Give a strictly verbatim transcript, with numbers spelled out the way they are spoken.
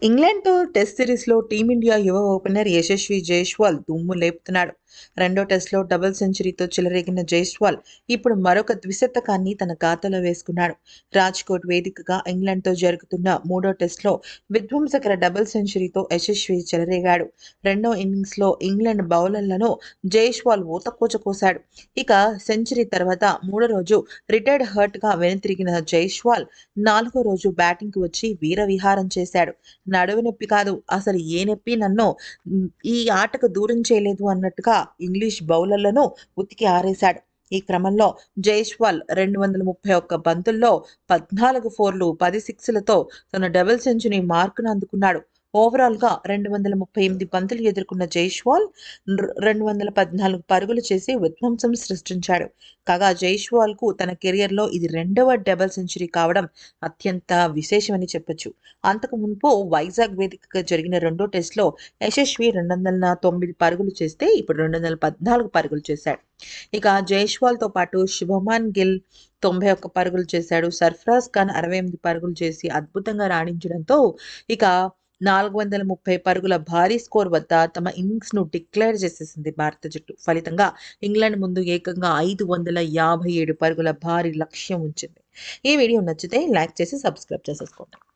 ఇంగ్లాండ్‌తో test సిరీస్‌లో team India యువ opener Yashasvi Jaiswal దుమ్ము లేపుతున్నాడు. రెండో టెస్ట్‌లో డబుల్ సెంచరీతో చెలరేగిన జైస్వాల్ ఇప్పుడు మరొక ద్విశతకాన్ని తన ఖాతాలో వేసుకున్నాడు. రాజ్‌కోట్ వేదికగా ఇంగ్లాండ్‌తో జరుగుతున్న మూడో టెస్ట్‌లో విధ్వంసకర డబుల్ సెంచరీతో యశస్వి చెలరేగాడు. రెండో ఇన్నింగ్స్‌లో ఇంగ్లాండ్ బౌలర్లను జైస్వాల్ ఊతకోత కోశాడు. ఇక సెంచరీ తర్వాత మూడో రోజు రిటైర్డ్ హర్ట్‌గా వెనుతిరిగిన జైస్వాల్ నాలుగో రోజు బ్యాటింగ్‌కి వచ్చి వీరవిహారం చేశాడు. నడుము నొప్పి కాదు, అసలు ఏ నొప్పి నన్ను హ్మ్, ఈ ఆటకు దూరం చేయలేదు అన్నట్టుగా ఇంగ్లీష్ బౌలర్లను ఉతికి ఆరేశాడు. ఈ క్రమంలో జైస్వాల్ రెండు వందల ముప్పై ఒక్క బంతుల్లో పద్నాలుగు ఫోర్లు, పది సిక్స్‌లతో తన డబుల్ సెంచరీ మార్కును అందుకున్నాడు. ఓవరాల్‌గా రెండు వందల ముప్పై ఎనిమిది బంతులు ఎదుర్కొన్న జైస్వాల్ ర్ రెండు వందల పద్నాలుగు పరుగులు చేసి విధ్వంసం సృష్టించాడు. కాగా జైస్వాల్‌కు తన కెరియర్‌లో ఇది రెండవ డబుల్ సెంచరీ కావడం అత్యంత విశేషమని చెప్పొచ్చు. అంతకు మునుపు వైజాగ్ వేదికగా జరిగిన రెండో టెస్ట్‌లో యశస్వి రెండు వందల తొమ్మిది పరుగులు చేస్తే ఇప్పుడు రెండు వందల పద్నాలుగు పరుగులు చేశాడు. ఇక జైస్వాల్‌తో పాటు శుభమన్ గిల్ తొంభై ఒక్క పరుగులు చేశాడు. సర్ఫరాజ్ ఖాన్ అరవై ఎనిమిది పరుగులు చేసి అద్భుతంగా రాణించడంతో ఇక నాలుగు వందల ముప్పై పరుగుల భారీ స్కోర్ వద్ద తమ ఇన్నింగ్స్‌ను డిక్లేర్ చేసేసింది భారత జట్టు. ఫలితంగా ఇంగ్లాండ్ ముందు ఏకంగా ఐదు వందల యాభై ఏడు పరుగుల భారీ లక్ష్యం ఉంచింది. ఈ వీడియో నచ్చితే లైక్ చేసి సబ్స్క్రైబ్ చేసేసుకోండి.